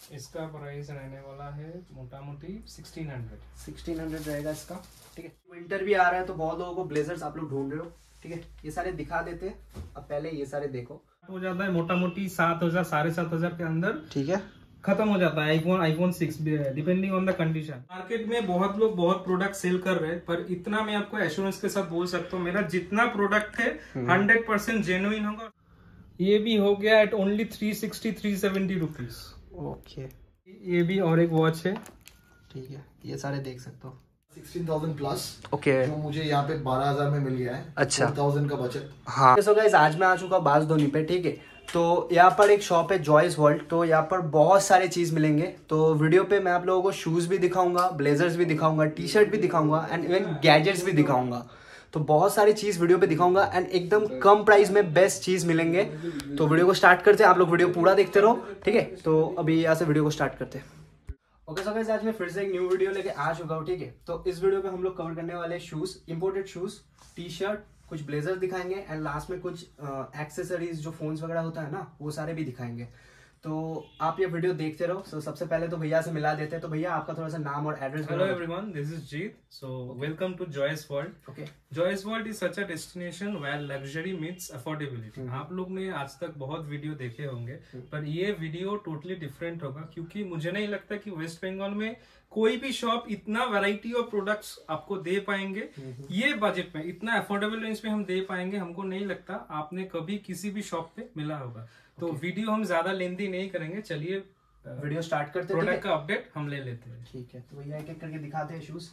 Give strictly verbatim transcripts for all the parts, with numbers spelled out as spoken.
इसका प्राइस रहने वाला है मोटा मोटी सिक्सटीन हंड्रेड सिक्सटीन हंड्रेड रहेगा इसका, ठीक है। विंटर भी आ रहा है तो बहुत लोगों को ब्लेजर्स आप लोग ढूंढ रहे हो, ठीक है। ये सारे दिखा देते हैं, अब पहले ये सारे देखो। हो जाता है मोटा मोटी सात हजार साढ़े सात हजार के अंदर, ठीक है, खत्म हो जाता है iPhone iPhone six depending on the condition. Market में बहुत लोग बहुत प्रोडक्ट सेल कर रहे हैं, पर इतना मैं आपको एश्योरेंस के साथ बोल सकता हूँ, मेरा जितना प्रोडक्ट है हंड्रेड परसेंट जेन्युइन होगा। ये भी हो गया at only three sixty three seventy rupees. Okay, ये भी और एक वॉच है, ठीक है। ये सारे देख सकते हो, सिक्सटीन थाउजेंड प्लस, ओके, जो मुझे यहाँ पे बारह हजार में मिल गया है। अच्छा, थाउजेंड का बचत। हाँ। सो गाइस, आज मैं आ चुका बांसदोनी पे, ठीक है। तो यहाँ पर एक शॉप है जॉयस वर्ल्ड, तो यहाँ पर बहुत सारे चीज मिलेंगे। तो वीडियो पे मैं आप लोगों को शूज भी दिखाऊंगा, ब्लेजर्स भी दिखाऊंगा, टी शर्ट भी दिखाऊंगा एंड इवन गैजेट्स भी दिखाऊंगा। तो बहुत सारी चीज वीडियो पे दिखाऊंगा एंड एकदम कम प्राइस में बेस्ट चीज मिलेंगे। तो वीडियो को स्टार्ट करते हैं, आप लोग वीडियो पूरा देखते रहो, ठीक है। तो अभी यहाँ से वीडियो को स्टार्ट करते हैं। ओके सो गाइस, आज मैं फिर से एक न्यू वीडियो लेके आ चुका हूँ, ठीक है। तो इस वीडियो पे हम लोग कवर करने वाले shoes, imported shoes, T shirt, कुछ ब्लेजर दिखाएंगे एंड लास्ट में कुछ एक्सेसरीज जो फोन्स वगैरह होता है ना, वो सारे भी दिखाएंगे। तो आप ये वीडियो देखते रहो। सो so, सबसे पहले तो भैया से मिला देते हैं। तो भैया आपका थोड़ा सा नाम और address. Hello everyone, this is Jeet. So welcome to Joy's world. Okay, Joy's world is such a destination where luxury meets affordability. आप लोग ने आज तक बहुत वीडियो देखे होंगे, पर ये वीडियो टोटली डिफरेंट होगा, क्योंकि मुझे नहीं लगता कि वेस्ट बंगाल में कोई भी शॉप इतना वैरायटी ऑफ प्रोडक्ट्स आपको दे पाएंगे ये बजट में, इतना अफोर्डेबल रेंज में हम दे पाएंगे। हमको नहीं लगता आपने कभी किसी भी शॉप पे मिला होगा। तो okay. वीडियो हम ज्यादा लेंथी नहीं करेंगे, चलिए वीडियो स्टार्ट करते हैं। प्रोडक्ट का अपडेट हम ले लेते हैं, ठीक है। तो भैया एक एक करके दिखाते हैं शूज।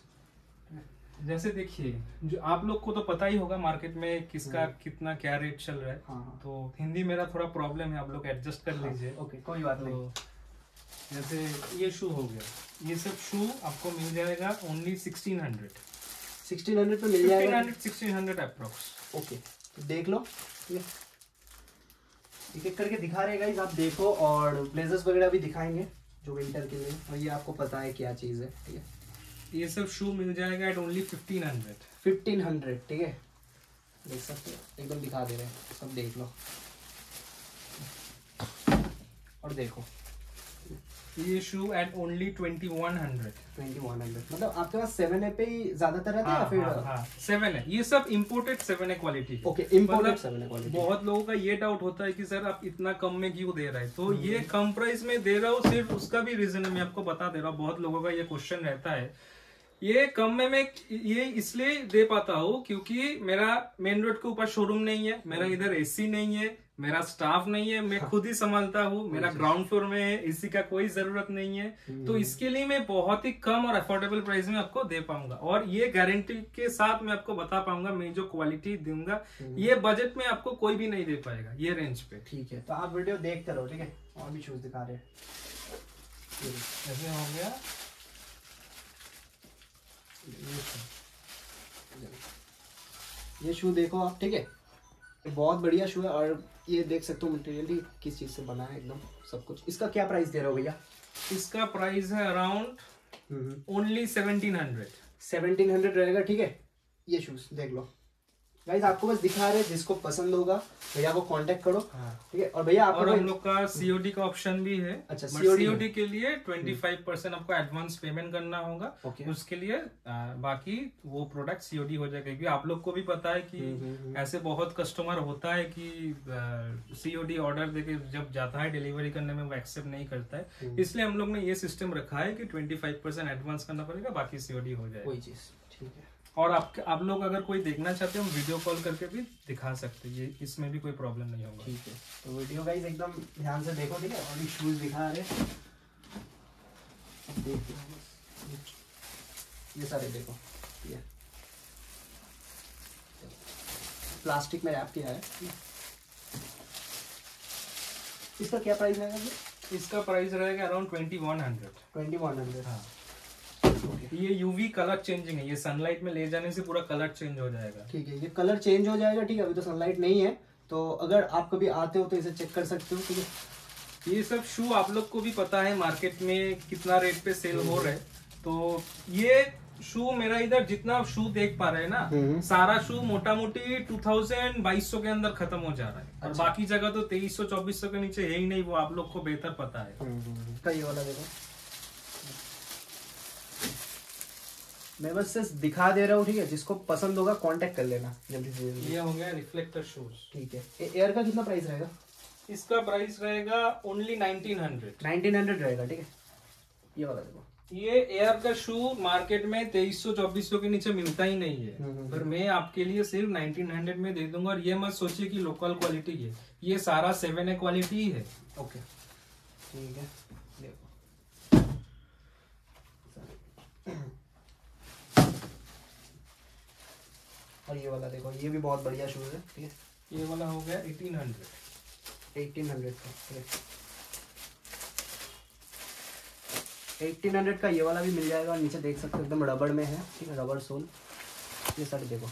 जैसे देखिए, जो आप लोग को तो पता ही होगा मार्केट में किसका कितना क्या रेट चल रहा है। हाँ। तो हिंदी मेरा थोड़ा प्रॉब्लम है, आप लोग एडजस्ट कर लीजिए। ओके, कोई बात नहीं। जैसे ये शू हो गया, ये सब शू आपको मिल जाएगा only sixteen hundred sixteen hundred पे मिल जाएगा, सिक्सटीन हंड्रेड अप्रोक्स। ओके, तो देख लो, एक एक करके दिखा रहे गाइस, आप देखो। और ब्लेजर्स वगैरह भी दिखाएंगे जो विंटर के लिए, और ये आपको पता है क्या चीज है, ठीक है। ये सब शू मिल जाएगा at only fifteen hundred fifteen hundred, ठीक है। देख सकते हो, एकदम दिखा दे रहे हैं, सब देख लो और देखो। ये shoe at only twenty one hundred twenty one hundred. मतलब आपके पास सेवन ए पे ही ज्यादातर रहता है या फिर? हाँ, हाँ, सेवन है, ये सब इम्पोर्टेड सेवन है क्वालिटी। ओके, इम्पोर्टेड सेवन है क्वालिटी। बहुत लोगों का ये डाउट होता है कि सर आप इतना कम में क्यों दे रहे हैं। तो ये कम प्राइस में दे रहा हूँ, सिर्फ उसका भी रीजन मैं आपको बता दे रहा हूँ। बहुत लोगों का ये क्वेश्चन रहता है, ये कम में मैं ये इसलिए दे पाता हूँ क्योंकि मेरा मेन रोड के ऊपर शोरूम नहीं है, मेरा इधर एसी नहीं है, मेरा स्टाफ नहीं है, मैं खुद ही संभालता हूँ, मेरा ग्राउंड फ्लोर में है, एसी का कोई जरूरत नहीं है। तो इसके लिए मैं बहुत ही कम और अफोर्डेबल प्राइस में आपको दे पाऊंगा, और ये गारंटी के साथ मैं आपको बता पाऊंगा, मैं जो क्वालिटी दूंगा ये बजट में आपको कोई भी नहीं दे पाएगा ये रेंज पे, ठीक है। तो आप वीडियो देखते रहो, ठीक है। और भी शूज दिखा रहे हैं, ऐसे हो गया। ये शू देखो आप, ठीक है, बहुत बढ़िया शू है। और ये देख सकते हो मटेरियल किस चीज से बना है, एकदम सब कुछ। इसका क्या प्राइस दे रहे हो भैया? इसका प्राइस है around only seventeen hundred seventeen hundred रहेगा, ठीक है। ये शूज देख लो गाइस, आपको बस दिखा रहे हैं, जिसको पसंद होगा भैया को कांटेक्ट करो, ठीक है। और भैया और हम लोग का सीओडी का ऑप्शन भी है। अच्छा, सीओडी के लिए ट्वेंटी फाइव परसेंट आपको एडवांस पेमेंट करना होगा। okay. उसके लिए आ, बाकी वो प्रोडक्ट सीओडी हो जाएगा, क्योंकि आप लोग को भी पता है कि ऐसे बहुत कस्टमर होता है कि सीओडी ऑर्डर देके जब जाता है डिलीवरी करने में वो एक्सेप्ट नहीं करता है। इसलिए हम लोग ने ये सिस्टम रखा है कि ट्वेंटी फाइव परसेंट एडवांस करना पड़ेगा, बाकी सीओडी हो जाएगा, कोई चीज, ठीक है। और आप आप लोग अगर कोई देखना चाहते हो हम वीडियो कॉल करके भी दिखा सकते हैं, ये इसमें भी कोई प्रॉब्लम नहीं होगा, ठीक है। तो वीडियो गाइस एकदम ध्यान से देखो, ठीक है। और ये शूज दिखा रहे हैं, देखो ये सारे देखो, ये प्लास्टिक में रैप किया है। इसका क्या प्राइस रहेगा? इसका प्राइस रहेगा around twenty one hundred twenty one hundred. हाँ, okay. ये यूवी कलर चेंजिंग है, ये सनलाइट में ले जाने से पूरा कलर चेंज हो जाएगा, ठीक है। ये कलर चेंज हो जाएगा, ठीक है। अभी तो सनलाइट नहीं है, तो अगर आप कभी आते हो तो इसे चेक कर सकते हो, ठीक है। ये सब शू आप लोग को भी पता है मार्केट में कितना रेट पे सेल हो रहा है। तो ये शू मेरा इधर जितना आप शू देख पा रहे हैं ना, सारा शू मोटा मोटी टू थाउजेंड बाईस सौ के अंदर खत्म हो जा रहा है। और अच्छा। बाकी जगह तो तेईस सौ चौबीस सौ के नीचे है ही नहीं, वो आप लोग को बेहतर पता है। का ये वाला देखो, मैं बस सिर्फ दिखा दे रहा हूँ, ठीक है। जिसको पसंद होगा कांटेक्ट कर लेना जल्दी से जल्दी। ये हो गया रिफ्लेक्टर शूज, ठीक है। एयर का कितना प्राइस रहेगा? इसका प्राइस रहेगा only nineteen hundred nineteen hundred रहेगा, ठीक है। ये वाला देखो, ये एयर का शू मार्केट में तेईस सौ चौबीस सौ के नीचे मिलता ही नहीं है, पर मैं आपके लिए सिर्फ नाइनटीन हंड्रेड में दे दूंगा। और ये मत सोचिए कि लोकल क्वालिटी है, ये सारा सेवन ए क्वालिटी ही है। ओके, ठीक है। देखो, और ये वाला देखो, ये भी बहुत बढ़िया शूज है, ठीक है। ये वाला हो गया एटीन हंड्रेड एटीन हंड्रेड का, ठीक है। एटीन हंड्रेड का ये वाला भी मिल जाएगा। और नीचे देख सकते हो एकदम रबड़ में है, ठीक है, रबड़ सोल। ये सारे देखो,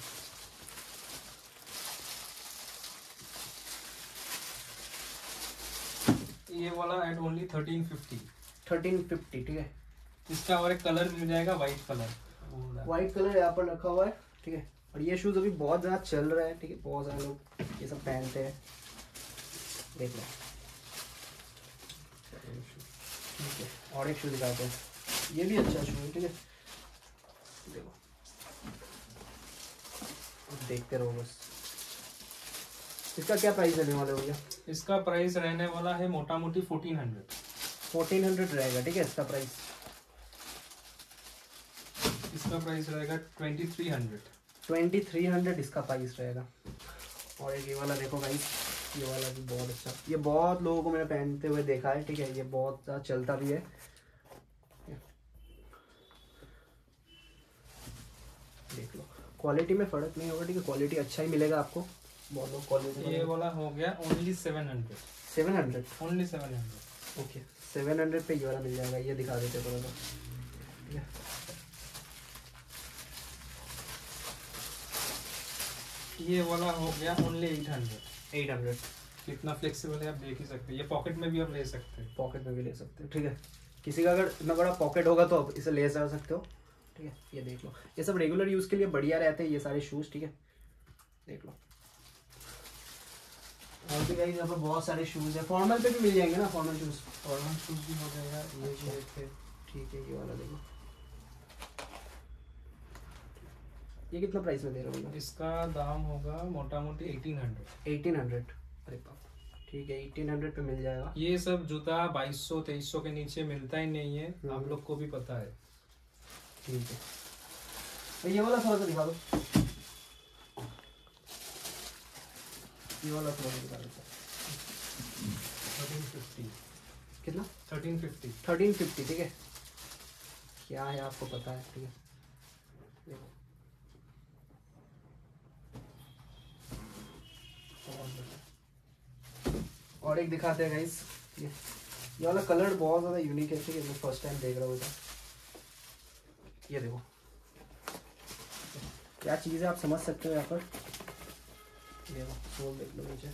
ये वाला at only thirteen fifty thirteen fifty, ठीक है। इसका और एक कलर मिल जाएगा, व्हाइट कलर। व्हाइट कलर यहाँ पर रखा हुआ है, ठीक है। और ये शूज अभी बहुत ज़्यादा चल रहा है, ठीक है। बहुत सारे लोग ये सब पहनते हैं, देख लो, ठीक है। और एक शूज दिखाते हैं, ये भी अच्छा शूज है, ठीक है। देखो, देखते रहो बस। इसका क्या प्राइस रहने वाला भैया? इसका प्राइस रहने वाला है मोटा मोटी फोर्टीन हंड्रेड फोर्टीन हंड्रेड रहेगा, ठीक है। इसका प्राइस इसका प्राइस रहेगा twenty three hundred twenty three hundred इसका प्राइस रहेगा। और एक ये वाला देखो गाइस, ये वाला भी बहुत अच्छा, ये बहुत लोगों को मैंने पहनते हुए देखा है, ठीक है। ये बहुत ज़्यादा चलता भी है, देख लो। क्वालिटी में फ़र्क नहीं होगा, ठीक है। क्वालिटी अच्छा ही मिलेगा आपको, बहुत लोग क्वालिटी। ये वाला हो गया only seven hundred seven hundred only seven hundred okay, seven hundred पे ये वाला मिल जाएगा। ये दिखा देते थोड़ा सा, ठीक है। ये वाला हो गया only eight hundred eight hundred कितना फ्लेक्सिबल है आप देख ही सकते हैं। ये पॉकेट में भी आप ले सकते हैं, पॉकेट में भी ले सकते हो, ठीक है। किसी का अगर इतना बड़ा पॉकेट होगा तो आप इसे ले जा सकते हो, ठीक है। ये देख लो, ये सब रेगुलर यूज़ के लिए बढ़िया रहते हैं ये सारे शूज़, ठीक है। देख लो, और भी गाइस यहाँ पर बहुत सारे शूज़ है। फॉर्मल पे भी मिल जाएंगे ना, फॉर्मल शूज़। फॉर्मल शूज भी हो जाएगा। ये भी है, ठीक है। ये वाला देखो, ये कितना प्राइस में दे रहे हो? इसका दाम होगा मोटा मोटी एटीन हंड्रेड एटीन हंड्रेड अरे बाप, ठीक है। एटीन हंड्रेड पे मिल जाएगा। ये सब जूता बाईस सौ तेईस सौ के नीचे मिलता ही नहीं है, आप लोग को भी पता है, ठीक है। तो ये वाला थोड़ा सा दिखा दो, ये वाला थोड़ा सा दिखा दो। थर्टीन फिफ्टी कितना? थर्टीन फिफ्टी थर्टीन फिफ्टी ठीक है। क्या है आपको पता है, ठीक है। और एक दिखाते हैं गाइस, ये ये वाला कलर बहुत ज़्यादा यूनिक है, ठीक है। मैं फर्स्ट टाइम देख रहा हूँ इसे। ये देखो क्या चीज़ है, आप समझ सकते हो यहाँ पर। ये सोल देख लो नीचे।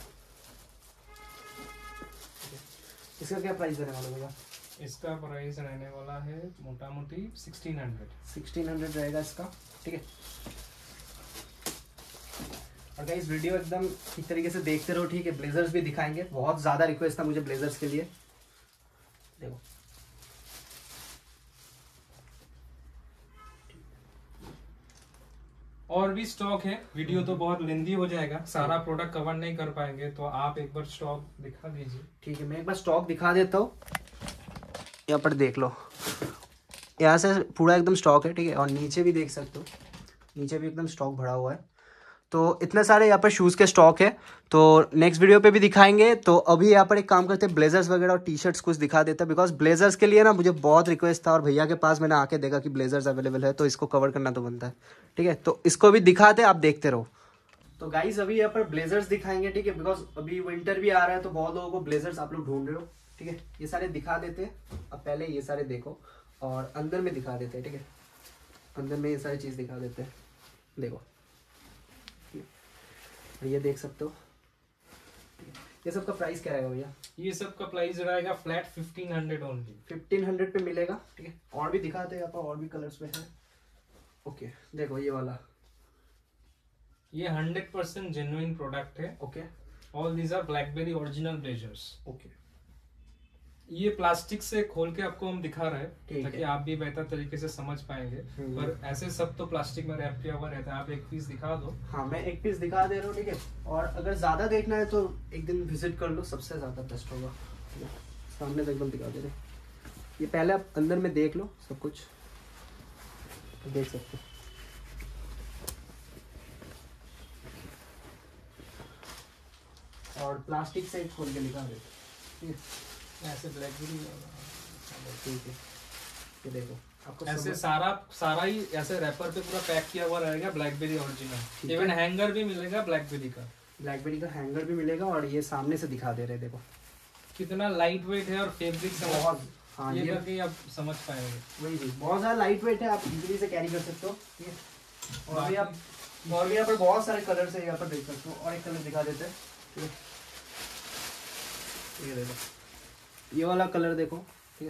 इसका क्या प्राइस देने वाला भैया? इसका प्राइस रहने वाला है मोटा मोटी सिक्सटीन हंड्रेड सिक्सटीन हंड्रेड रहेगा इसका, ठीक है। और गाइस वीडियो एकदम ठीक तरीके से देखते रहो, ठीक है। ब्लेजर्स भी दिखाएंगे, बहुत ज़्यादा रिक्वेस्ट था मुझे ब्लेजर्स के लिए। देखो और भी स्टॉक है, वीडियो तो बहुत लेंदी हो जाएगा, सारा प्रोडक्ट कवर नहीं कर पाएंगे, तो आप एक बार स्टॉक दिखा दीजिए। ठीक है, मैं एक बार स्टॉक दिखा देता हूँ। यहाँ पर देख लो, यहाँ से पूरा एकदम स्टॉक है, ठीक है। और नीचे भी देख सकते हो, नीचे भी एकदम स्टॉक भरा हुआ है। तो इतने सारे यहाँ पर शूज़ के स्टॉक है, तो नेक्स्ट वीडियो पे भी दिखाएंगे। तो अभी यहाँ पर एक काम करते हैं, ब्लेजर्स वगैरह और टी शर्ट्स कुछ दिखा देते हैं, बिकॉज ब्लेजर्स के लिए ना मुझे बहुत रिक्वेस्ट था, और भैया के पास मैंने आके देखा कि ब्लेजर्स अवेलेबल है, तो इसको कवर करना तो बनता है, ठीक है। तो इसको भी दिखाते, आप देखते रहो। तो गाइज अभी यहाँ पर ब्लेजर्स दिखाएंगे, ठीक है, बिकॉज अभी विंटर भी आ रहा है, तो बहुत लोगों को ब्लेजर्स आप लोग ढूंढ रहे हो, ठीक है। ये सारे दिखा देते हैं, अब पहले ये सारे देखो, और अंदर में दिखा देते हैं, ठीक है। अंदर में ये सारी चीज़ दिखा देते हैं, देखो ये देख सकते हो। ये सब का प्राइस क्या रहेगा भैया? ये सब का प्राइस रहेगा flat fifteen hundred only fifteen hundred पे मिलेगा, ठीक है। और भी दिखाते हैं यहाँ पर, और भी कलर्स में है, ओके देखो ये वाला, ये हंड्रेड परसेंट जेन्युइन प्रोडक्ट है। Okay all these are BlackBerry original blazers. Okay ये प्लास्टिक से खोल के आपको हम दिखा रहे ठीक हैं ताकि है। आप भी बेहतर तरीके से समझ पाएंगे, हम्म। पर ऐसे सब तो प्लास्टिक में रैप किया हुआ रहता है। आप एक पीस दिखा दो। हाँ मैं एक पीस दिखा दे रहा हूँ, ठीक है। और अगर ज्यादा देखना है तो एक दिन विजिट कर लो, सबसे ज्यादा बेस्ट होगा। ठीक है, सामने से एकदम दिखा दे रहे। ये पहले आप अंदर में देख लो सब कुछ, देख सकते हो। और प्लास्टिक से खोल के दिखा देते, ठीक है। ऐसे ब्लैकबेरी, ठीक है, ये देखो आपको ऐसे समझ- सारा सारा ही ऐसे रैपर पे पूरा पैक किया हुआ रहेगा ब्लैकबेरी ठीक ओरिजिनल। है। इवन हैंगर भी मिलेगा ब्लैकबेरी का। ब्लैकबेरी का हैंगर भी मिलेगा। और ये सामने से दिखा दे रहे, देखो कितना लाइट वेट है और फैब्रिक बहुत, हाँ ये ये करके आप समझ पाएंगे। वही जी, बहुत ज्यादा लाइट वेट है, आप इजीली से कैरी कर सकते हो। ठीक है, और भी आप बाकी- और भी यहाँ पर बहुत सारे कलर है, यहाँ पर देख सकते हो। और एक कलर दिखा देते हैं, ठीक है। ये देखो, ये वाला कलर देखो, ठीक है।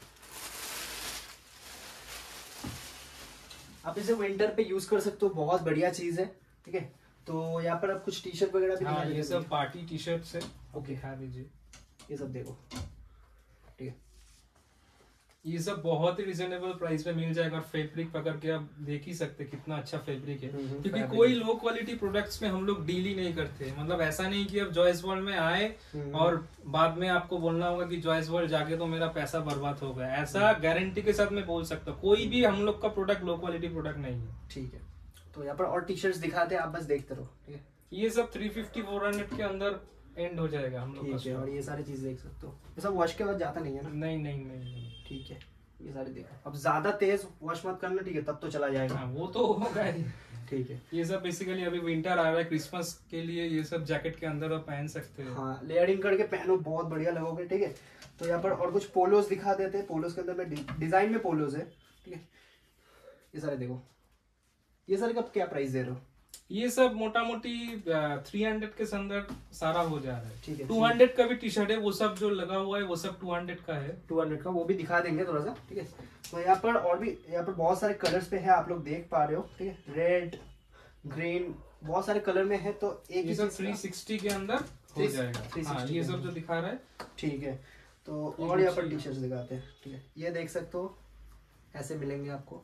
आप इसे विंटर पे यूज कर सकते हो, बहुत बढ़िया चीज है, ठीक है। तो यहाँ पर आप कुछ टी शर्ट वगैरह भी हाँ, दिखा ये देते सब हैं। पार्टी टी शर्ट है। ओके, दिखा दीजिए। ये सब देखो, ठीक है। ये सब बहुत ही रिजनेबल प्राइस में मिल जाएगा। और फैब्रिक पकड़ के आप देख ही सकते हैं कितना अच्छा फैब्रिक है। हम्म, क्योंकि fabric कोई है। लो क्वालिटी प्रोडक्ट्स में हम लोग डील ही नहीं करते। मतलब ऐसा नहीं कि अब जॉयस वर्ल्ड में आए हम्म। और बाद में आपको बोलना होगा कि जॉयस वर्ल्ड जाके तो मेरा पैसा बर्बाद हो गया। ऐसा गारंटी के साथ मैं बोल सकता हूँ, कोई भी हम लोग का प्रोडक्ट लो क्वालिटी प्रोडक्ट नहीं है। ठीक है, तो यहाँ पर और टी शर्ट्स दिखाते हैं, आप बस देखते रहो, ठीक है। ये सब थ्री फिफ्टी फोर हंड्रेड के अंदर एंड हो जाएगा हम लोग का ठीक है, और stock। ये सारी चीज देख सकते हो। ये सब वॉश के बाद जाता नहीं है ना? नहीं नहीं नहीं नहीं। ठीक है, ये सारे देखो। अब ज्यादा तेज वॉश मत करना, ठीक है, तब तो चला जाएगा। हाँ, वो तो होगा ही। ठीक है, ये सब बेसिकली अभी विंटर आ रहा है, क्रिसमस के लिए ये सब जैकेट के अंदर आप पहन सकते हैं। हाँ लेयरिंग करके पहनो, बहुत बढ़िया लगोगे, ठीक है। तो यहाँ पर और कुछ पोलोस दिखा देते हैं। पोलोस के अंदर में डि- डिजाइन में पोलोस है, ठीक है। ये सारे देखो, ये सारे का क्या प्राइस दे रहे हो? ये सब मोटा मोटी थ्री हंड्रेड के अंदर सारा हो जा रहा है। ठीक है, टू हंड्रेड का भी टी शर्ट है, वो सब जो लगा हुआ है वो सब टू हंड्रेड का है। टू हंड्रेड का वो भी दिखा देंगे थोड़ा सा, ठीक है। तो यहाँ पर और भी, यहाँ पर बहुत सारे कलर्स पे है, आप लोग देख पा रहे हो, ठीक है। रेड, ग्रीन, बहुत सारे कलर में है। तो एक ये ही सब चीज थ्री का- सिक्सटी के अंदर हो थ्री- जाएगा। थ्री हाँ, सिक्सटी ये के सब अंदर। जो दिखा रहा है। ठीक है, तो ये और यहाँ कुछ पर ही- टी शर्ट्स दिखाते हैं, ठीक है। ये देख सकते हो, ऐसे मिलेंगे आपको।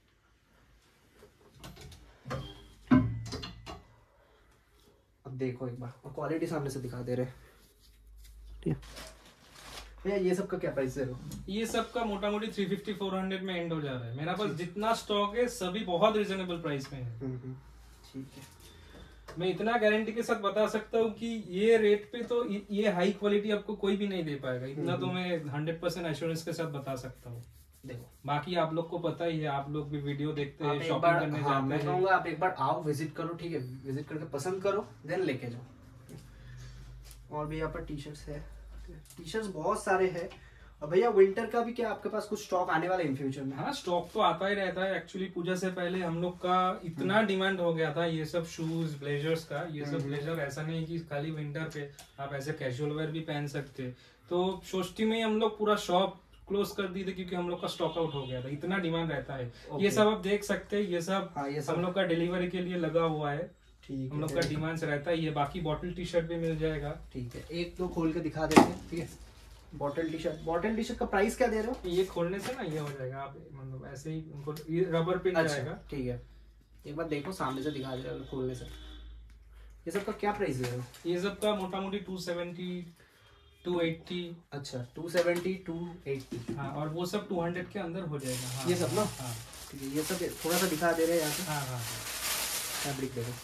अब देखो एक बार, और क्वालिटी सामने से दिखा दे रहे हैं, ठीक है। भैया ये सब का क्या प्राइस दे रहे हो? ये सब का मोटा मोटी थ्री फिफ्टी फोर हंड्रेड में एंड हो जा रहा है। मेरा पास जितना स्टॉक है सभी बहुत रिजनेबल प्राइस में है। हम्म, हम्म, ठीक है। मैं इतना गारंटी के साथ बता सकता हूँ कि ये रेट पे तो ये- ये हाई क्वालिटी आपको कोई भी नहीं दे पाएगा। इतना तो मैं हंड्रेड परसेंट एश्योरेंस के साथ बता सकता हूँ। देखो, बाकी आप लोग को पता ही है, आप लोग भी वीडियो देखते आप हैं, एक शॉपिंग बार, करने हाँ, मैं जाते हैं। कहूँगा आप एक बार आओ, विजिट करो, ठीक है। विजिट करके पसंद करो, देन लेके जाओ। और भी यहाँ पर टी शर्ट्स है, टी शर्ट्स बहुत सारे हैं। और भैया विंटर का भी क्या आपके पास कुछ स्टॉक आने वाला है इन फ्यूचर में? हाँ, स्टॉक तो आता ही रहता है। एक्चुअली पूजा से पहले हम लोग का इतना डिमांड हो गया था ये सब शूज ब्लेजर्स का। ये सब ब्लेजर ऐसा नहीं कि खाली विंटर पे, आप ऐसे कैजुअल वेयर भी पहन सकते। तो षष्ठी में हम लोग पूरा शॉप क्लोज कर दी थी क्योंकि हम लोग का स्टॉक आउट हो गया था। इतना डिमांड रहता है। Okay. ये सब आप देख सकते हैं, ये सब हाँ, ये सब हम लोग का डिलीवरी के लिए लगा हुआ है। ठीक हम लोग है, का डिमांड रहता है। ये बाकी बॉटल टी शर्ट भी मिल जाएगा। ठीक है। एक दो खोल के दिखा देते हैं, ठीक है। Bottle T shirt, bottle T shirt का प्राइस क्या दे रहे हो? ये खोलने से ना ये हो जाएगा, आप मतलब ऐसे ही उनको ये रबर पिन जाएगा। अच्छा, ठीक है। एक बार देखो, सामने से दिखा दे रहे हो खोलने से। ये सब का क्या प्राइस दे रहे हो? ये सब का मोटा मोटी टू सेवेंटी टू एट्टी। अच्छा, टू सेवेंटी, टू एट्टी। हाँ, और वो सब टू हंड्रेड के अंदर हो जाएगा। हाँ, ये सब ना? हाँ ठीक है, ये सब थोड़ा सा दिखा दे रहे हैं यहाँ पे। हाँ हाँ हाँ। फैब्रिक देखो।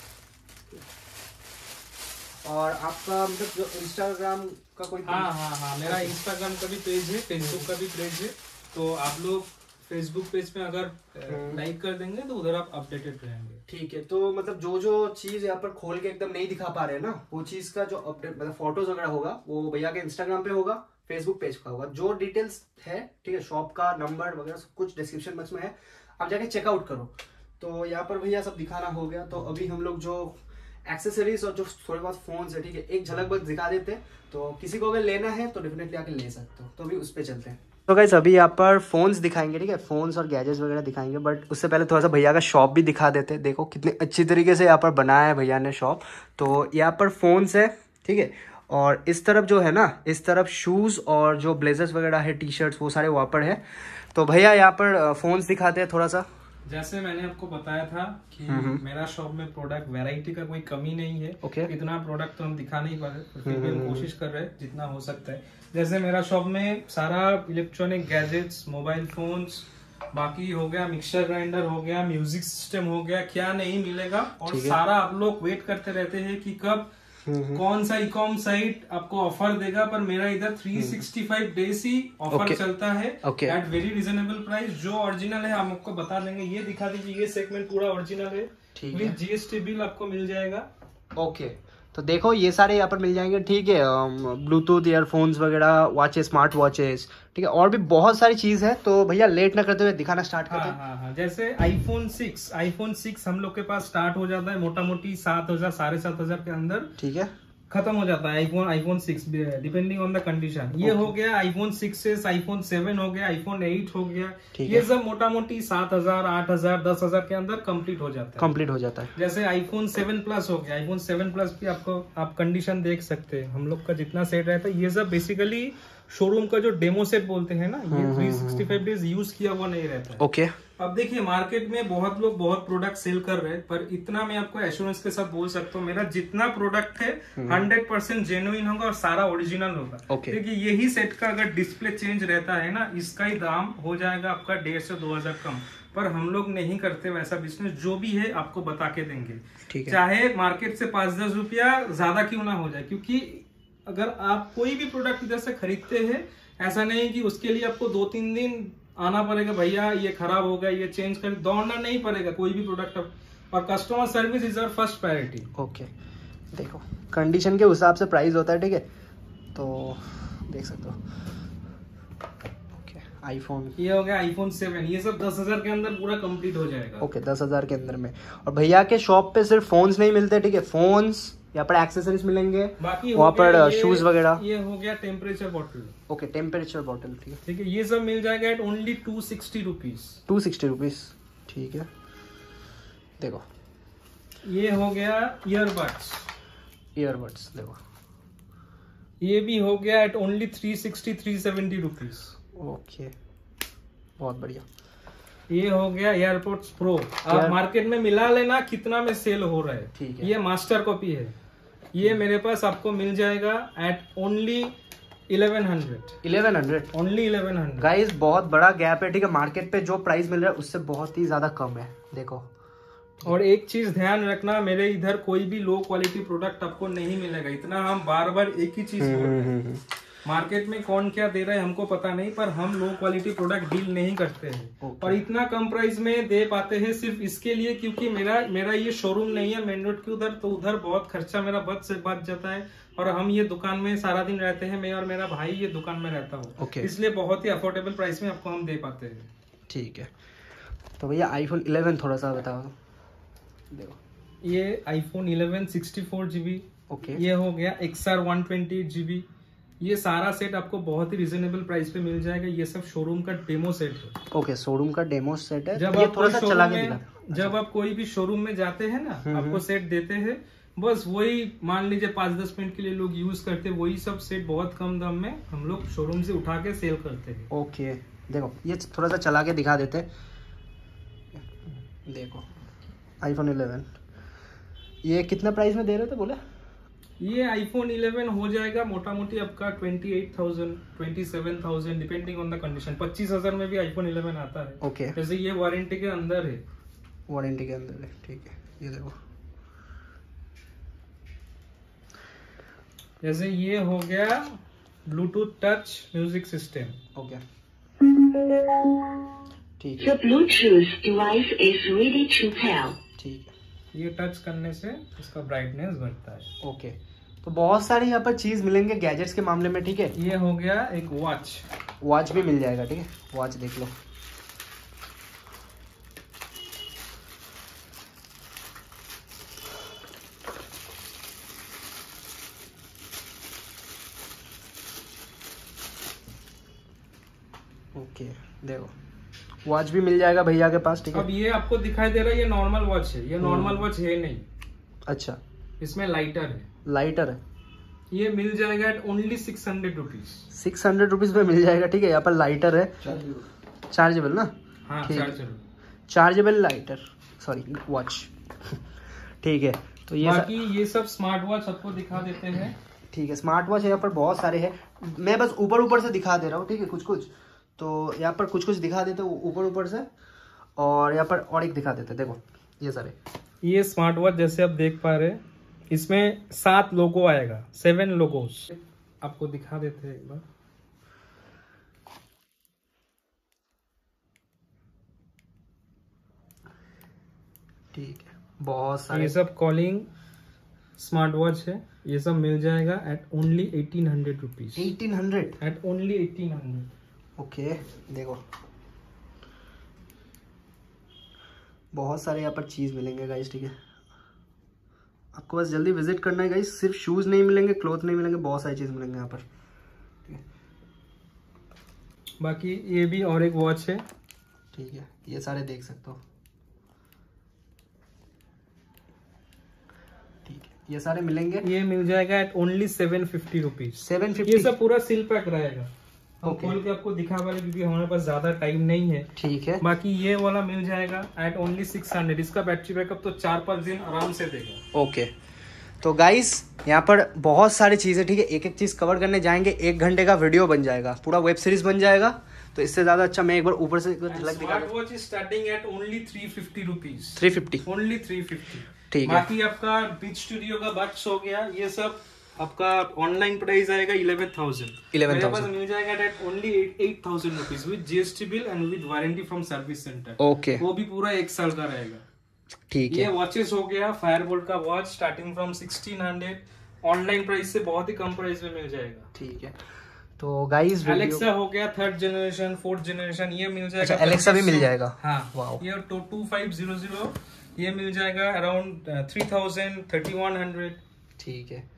और आपका मतलब जो इंस्टाग्राम का कोई हाँ हाँ हाँ मेरा इंस्टाग्राम का भी पेज है, फेसबुक का भी पेज है। तो आप लोग फेसबुक पेज में अगर लाइक कर देंगे तो उधर आप अपडेटेड रहेंगे। ठीक है। तो मतलब जो जो चीज यहाँ पर खोल के एकदम नहीं दिखा पा रहे हैं ना, वो चीज का जो अपडेट मतलब फोटोज वगैरह होगा वो भैया के इंस्टाग्राम पे होगा, फेसबुक पेज का होगा। जो डिटेल्स है, ठीक है, शॉप का नंबर वगैरह सब कुछ डिस्क्रिप्शन बॉक्स में है, आप जाके चेकआउट करो। तो यहाँ पर भैया सब दिखाना हो गया। तो अभी हम लोग जो एक्सेसरीज और जो थोड़े बहुत फोन है, ठीक है, एक झलक बस दिखा देते हैं। तो किसी को अगर लेना है तो डेफिनेटली आके ले सकते हो। तो अभी उस पर चलते हैं। तो गाइस अभी यहाँ पर फोन्स दिखाएंगे, ठीक है, फोन्स और गैजेट्स वगैरह दिखाएंगे, बट उससे पहले थोड़ा सा भैया का शॉप भी दिखा देते हैं। देखो कितने अच्छी तरीके से यहाँ पर बनाया है भैया ने शॉप। तो यहाँ पर फोन्स है, ठीक है, और इस तरफ जो है ना, इस तरफ शूज़ और जो ब्लेजर्स वगैरह है, टी शर्ट्स, वो सारे वहाँ पर है। तो भैया यहाँ पर फोन्स दिखाते हैं थोड़ा सा। जैसे मैंने आपको बताया था कि मेरा शॉप में प्रोडक्ट वैरायटी का कोई कमी नहीं है। ओके। इतना प्रोडक्ट तो हम दिखा नहीं पा रहे, फिर भी हम कोशिश कर रहे हैं जितना हो सकता है। जैसे मेरा शॉप में सारा इलेक्ट्रॉनिक गैजेट्स, मोबाइल फोन्स, बाकी हो गया मिक्सर ग्राइंडर हो गया, म्यूजिक सिस्टम हो गया, क्या नहीं मिलेगा। और सारा आप लोग वेट करते रहते हैं कि कब कौन सा ई-कॉम साइट आपको ऑफर देगा, पर मेरा इधर थ्री सिक्सटी फाइव डेज ही ऑफर okay. चलता है okay. At very reasonable price. जो ओरिजिनल है हम आपको बता देंगे। ये दिखा दीजिए, ये सेगमेंट पूरा ओरिजिनल है, विद जीएसटी बिल आपको मिल जाएगा। Okay okay. तो देखो ये सारे यहाँ पर मिल जाएंगे, ठीक है, ब्लूटूथ ईयरफोन्स वगैरह, वॉचेस, स्मार्ट वॉचेस, ठीक है, और भी बहुत सारी चीज है। तो भैया लेट ना करते हुए दिखाना स्टार्ट करते हैं। हाँ, हाँ, हाँ। जैसे आईफोन सिक्स आईफोन सिक्स हम लोग के पास स्टार्ट हो जाता है मोटा मोटी सात हजार साढ़े सात हजार के अंदर, ठीक है, खत्म हो जाता है iPhone iPhone six depending on the condition. ये हो गया iPhone six S, iPhone seven हो गया, आईफोन एट हो गया, ये सब मोटा मोटी सात हजार आठ हजार दस हजार के अंदर कंप्लीट हो जाता है कंप्लीट हो जाता है। जैसे आईफोन सेवन प्लस हो गया, आईफोन सेवन प्लस भी आपको आप कंडीशन देख सकते हैं। हम लोग का जितना सेट रहता है, ये सब बेसिकली शोरूम का जो डेमो सेट बोलते हैं ना, ये three sixty five days use किया हुआ नहीं रहता है। ओके। अब देखिए मार्केट में बहुत लोग बहुत प्रोडक्ट सेल कर रहे हैं, पर इतना मैं आपको एश्योरेंस के साथ बोल सकता हूँ, मेरा जितना प्रोडक्ट है हंड्रेड परसेंट जेन्युइन होगा और सारा ओरिजिनल होगा। okay. देखिए यही सेट का अगर डिस्प्ले चेंज रहता है ना, इसका ही दाम हो जाएगा आपका डेढ़ से दो हजार कम। पर हम लोग नहीं करते वैसा बिजनेस, जो भी है आपको बता के देंगे, ठीक है, चाहे मार्केट से पांच दस रुपया ज्यादा क्यों ना हो जाए। क्योंकि अगर आप कोई भी प्रोडक्ट इधर से खरीदते हैं, ऐसा नहीं कि उसके लिए आपको दो तीन दिन आना पड़ेगा, भैया ये खराब हो गया, ये चेंज कर, दौड़ना नहीं पड़ेगा कोई भी प्रोडक्ट। और customer service is our first priority. Okay, देखो कंडीशन के हिसाब से प्राइस होता है, ठीक है, तो देख सकते हो। ओके, आईफोन ये हो गया आईफोन सेवन, ये सब दस हजार के अंदर पूरा कंप्लीट हो जाएगा। ओके, दस हजार के अंदर में। और भैया के शॉप पे सिर्फ फोन्स नहीं मिलते, ठीक है, फोन्स, यहाँ पर एक्सेसरीज मिलेंगे, बाकी वहाँ पर शूज वगैरह। ये हो गया temperature bottle. Okay, temperature bottle, ठीक है, ठीक है, ये सब मिल जाएगा at only two sixty rupees two sixty rupees ठीक है। देखो ये हो गया ईयरबड्स ईयरबड्स देखो, ये भी हो गया at only three sixty three seventy rupees. Okay, बहुत बढ़िया। ये हो गया एयरपोर्ट्स प्रो, आप मार्केट में मिला लेना कितना में सेल हो रहा है, ठीक है। ये मास्टर कॉपी है, ये मेरे पास आपको मिल जाएगा at only eleven hundred eleven hundred only eleven hundred. Guys बहुत बड़ा गैप है, ठीक है, मार्केट पे जो प्राइस मिल रहा है उससे बहुत ही ज्यादा कम है, देखो। और एक चीज ध्यान रखना, मेरे इधर कोई भी लो क्वालिटी प्रोडक्ट आपको नहीं मिलेगा, इतना हम बार बार एक ही चीज बोल रहे हैं। मार्केट में कौन क्या दे रहा है हमको पता नहीं, पर हम लो क्वालिटी प्रोडक्ट डील नहीं करते हैं। okay. और इतना कम प्राइस में दे पाते हैं सिर्फ इसके लिए क्योंकि मेरा मेरा ये शोरूम नहीं है मेन रोड के उधर, तो उधर बहुत खर्चा मेरा बच से बच जाता है। और हम ये दुकान में सारा दिन रहते हैं, मैं और मेरा भाई ये दुकान में रहता हूँ, okay. इसलिए बहुत ही अफोर्डेबल प्राइस में आपको हम दे पाते हैं। ठीक है, तो भैया आईफोन इलेवन थोड़ा सा बताओ। देखो ये iPhone eleven sixty four GB, okay, ये हो गया XR one twenty eight GB. ये सारा सेट आपको बहुत ही रिजनेबल प्राइस पे मिल जाएगा। ये सब शोरूम का डेमो सेट है। ओके, शोरूम का डेमो सेट है। जब ये आप थोड़ा सा चला के दिखा। जब आप कोई भी शोरूम में जाते हैं ना, आपको सेट देते हैं, बस वही मान लीजिए पाँच दस मिनट के लिए लोग यूज करते हैं, वही सब सेट बहुत कम दाम में हम लोग शोरूम से उठा के सेल करते हैं। ओके, देखो ये थोड़ा सा चला के दिखा देते। देखो आईफोन इलेवन, ये कितना प्राइस में दे रहे थे बोले? ये आईफोन इलेवन हो जाएगा मोटा मोटी आपका twenty eight thousand twenty seven thousand depending on the condition. पच्चीस हजार में भी आईफोन इलेवन आता है। Okay okay. जैसे ये वारंटी के अंदर है, वारंटी के अंदर है, ठीक है। ये देखो जैसे ये हो गया Bluetooth touch music system. Okay ठीक है। The Bluetooth device is ready to pair. ठीक है, ये टच करने से इसका ब्राइटनेस बढ़ता है। ओके, तो बहुत सारे यहाँ पर चीज मिलेंगे गैजेट्स के मामले में, ठीक है। ये हो गया एक वॉच, वॉच भी मिल जाएगा, ठीक है। वॉच देख लो, ओके देखो वॉच भी मिल जाएगा भैया के पास, ठीक है। अब ये आपको दिखाई दे रहा है ये नॉर्मल वॉच है, ये नॉर्मल वॉच है नहीं। अच्छा इसमें लाइटर है, लाइटर है, ये मिल जाएगा at only six hundred rupees. Six hundred rupees में मिल जाएगा, ठीक है। यहाँ पर लाइटर है, चार्जेबल ना, हाँ chargeable, chargeable lighter sorry watch ठीक है। तो ये बाकी ये सब स्मार्ट वॉच आपको दिखा देते हैं, ठीक है। स्मार्ट वॉच यहाँ पर बहुत सारे हैं, मैं बस ऊपर ऊपर से दिखा दे रहा हूँ, ठीक है। कुछ कुछ तो यहाँ पर कुछ कुछ दिखा देते हैं ऊपर ऊपर से, और यहाँ पर और एक दिखा देते हैं, देखो ये सारे। ये स्मार्ट वॉच जैसे आप देख पा रहे हैं, इसमें सात लोगो आएगा, सेवन लोगोस आपको दिखा देते हैं एक बार। ठीक है, बहुत सारे। ये सब कॉलिंग स्मार्ट वॉच है, ये सब मिल जाएगा at only eighteen hundred rupees. Eighteen hundred at only eighteen hundred. Okay देखो बहुत सारे यहाँ पर चीज मिलेंगे गाइस, ठीक है। आपको बस जल्दी विजिट करना है गाइस। सिर्फ शूज नहीं मिलेंगे, क्लॉथ नहीं मिलेंगे, बहुत सारी चीज मिलेंगे यहाँ पर, ठीक है। बाकी ये भी और एक वॉच है, ठीक है। ये सारे देख सकते हो, ठीक है। ये सारे मिलेंगे, ये मिल जाएगा at only seven fifty rupees. Seven fifty. ये सब पूरा सील पैक रहेगा, हम Okay. खोल के आपको दिखा वाले क्योंकि हमारे पास ज्यादा टाइम नहीं है, ठीक है। बाकी ये वाला मिल जाएगा एट ओनली सिक्स हंड्रेड। इसका बैटरी बैकअप तो चार पाँच दिन आराम से देगा। ओके तो गाइस यहाँ पर बहुत सारी चीज़ें, ठीक है। एक एक चीज़ कवर करने जाएंगे, एक घंटे का वीडियो बन जाएगा, पूरा वेब सीरीज बन जाएगा। तो इससे ज़्यादा अच्छा मैं एक बार ऊपर से झलक दिखा। Smart watch starting at only three fifty rupees. Three fifty only three fifty, ठीक है। बाकी आपका बीच स्टूडियो का बक्स हो गया, ये सब आपका ऑनलाइन प्राइस आएगा इलेवन थाउजेंड। इलेवन थाउजेंड मिल जाएगा at only eight thousand rupees with GST bill and with warranty from service centre. Okay वो भी पूरा एक साल का रहेगा, ठीक ये है। वॉचेस हो गया फायरबोल्ट का watch starting from sixteen hundred, online price से बहुत ही कम प्राइस में मिल जाएगा, ठीक है। तो गाइस एलेक्सा हो गया थर्ड जनरेशन फोर्थ जनरेशन, ये मिल जाएगा। अच्छा एलेक्सा भी मिल जाएगा, हाँ वाओ। ये two two five zero zero ये मिल जाएगा around three thousand thirty one hundred, ठीक है।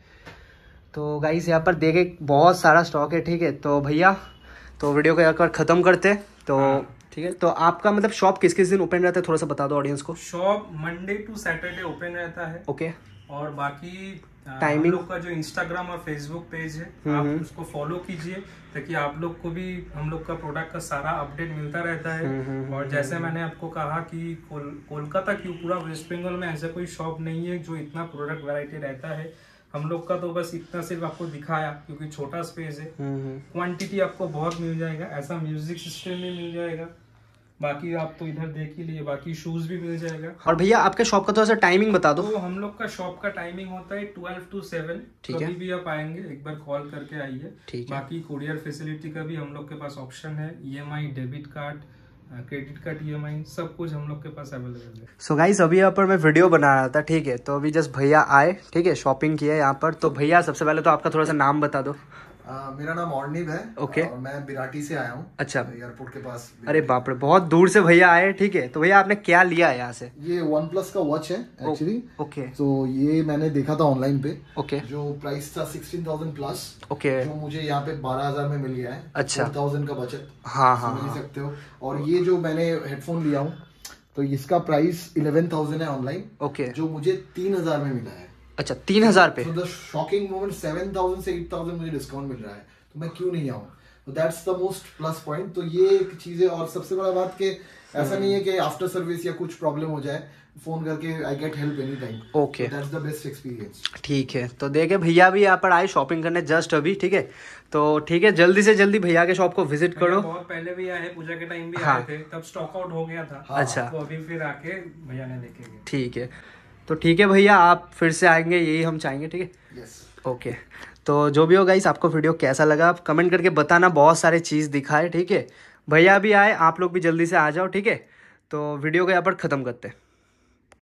तो गाइस यहाँ पर देखे बहुत सारा स्टॉक है, ठीक है। तो भैया तो वीडियो को एक बार खत्म करते तो हाँ। ठीक है। तो आपका मतलब शॉप किस किस दिन ओपन रहता है, थोड़ा सा बता दो ऑडियंस को। Shop Monday to Saturday open रहता है, ओके। और बाकी टाइमिंग हम लोग का जो इंस्टाग्राम और फेसबुक पेज है आप उसको फॉलो कीजिए, ताकि आप लोग को भी हम लोग का प्रोडक्ट का सारा अपडेट मिलता रहता है। और जैसे मैंने आपको कहा कि कोल, कोलकाता क्यों पूरा वेस्ट बंगाल में ऐसा कोई शॉप नहीं है जो इतना प्रोडक्ट वैरायटी रहता है। हम लोग का तो बस इतना सिर्फ आपको दिखाया क्योंकि छोटा स्पेस है, क्वांटिटी आपको बहुत मिल जाएगा। ऐसा म्यूजिक सिस्टम भी मिल जाएगा, बाकी आप तो इधर देख ही लिए, बाकी शूज भी मिल जाएगा। और भैया आपके शॉप का थोड़ा सा टाइमिंग बता दो। तो हम लोग का शॉप का टाइमिंग होता है ट्वेल्व टू सेवन, ठीक है। कभी भी आप आएंगे एक बार कॉल करके आइए, ठीक है। बाकी कुरियर फैसिलिटी का भी हम लोग के पास ऑप्शन है, EMI, debit card, credit card, EMI सब कुछ हम लोग के पास अवेलेबल है। सो गाइस अभी यहाँ पर मैं वीडियो बना रहा था, ठीक है। तो अभी जस्ट भैया आए, ठीक है, शॉपिंग किया यहाँ पर। तो भैया सबसे पहले तो आपका थोड़ा सा नाम बता दो। आ, मेरा नाम ऑर्निब है, ओके। और मैं बिराटी से आया हूँ, अच्छा, एयरपोर्ट के पास। अरे बाप रे, बहुत दूर से भैया आए, ठीक है। तो भैया आपने क्या लिया है यहाँ से? ये वन प्लस का वॉच है एक्चुअली, ओके। तो ये मैंने देखा था ऑनलाइन पे, ओके, जो प्राइस था सिक्सटीन थाउजेंड प्लस, ओके, जो मुझे यहाँ पे बारह हजार में मिल गया है। अच्छा, फोर थाउजेंड का बचत, हाँ हाँ समझ हाँ। सकते हो। और ये जो मैंने हेडफोन लिया हूँ, तो इसका प्राइस इलेवन थाउजेंड है ऑनलाइन, ओके, जो मुझे तीन हजार में मिला है। अच्छा, तीन हजार पे। तो the shocking moment, seven thousand से एट थाउजेंड मुझे डिस्काउंट मिल रहा है, तो मैं क्यों नहीं आऊँ। तो that's the most plus point. तो ये एक चीज है। और सबसे बड़ा बात कि ऐसा नहीं है कि आफ्टर सर्विस या कुछ प्रॉब्लम हो जाए, फोन करके I get help any time. Okay, that's the best experience. ठीक है। तो देखे भैया भी यहाँ पर आए शॉपिंग करने जस्ट अभी, ठीक है। तो ठीक है, जल्दी से जल्दी भैया के शॉप को विजिट करो। बहुत पहले भी आए, पूजा के टाइम भी हाँ। आए थे, तब स्टॉक आउट हो गया था। अच्छा, तो अभी फिर आके भैया ने देखे गए। ठीक है। तो ठीक है भैया, आप फिर से आएंगे यही हम चाहेंगे, ठीक है। Yes, okay. तो जो भी हो गाइस, आपको वीडियो कैसा लगा आप कमेंट करके बताना। बहुत सारे चीज़ दिखाए, ठीक है। भैया भी आए, आप लोग भी जल्दी से आ जाओ, ठीक है। तो वीडियो को यहाँ पर ख़त्म करते हैं।